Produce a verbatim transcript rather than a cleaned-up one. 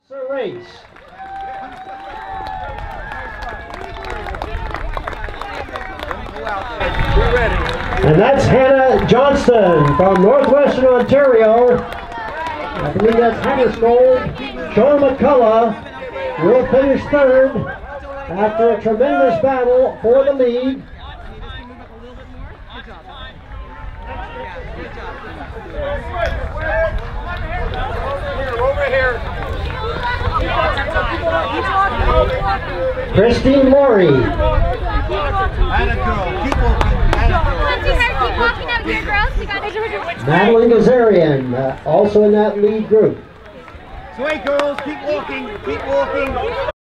It's a race. We're ready. And that's Hannah Johnston from Northwestern Ontario. I believe that's HAMMARSKJOLD. Sean McCulloch will finish third after a tremendous battle for the lead. Over here. Christine Laurie. Hannah girl, keep walking. Keep walking out here, girls. We got it. Madeline GHAZARIAN, uh, also in that lead group. Sway girls, keep walking, keep walking.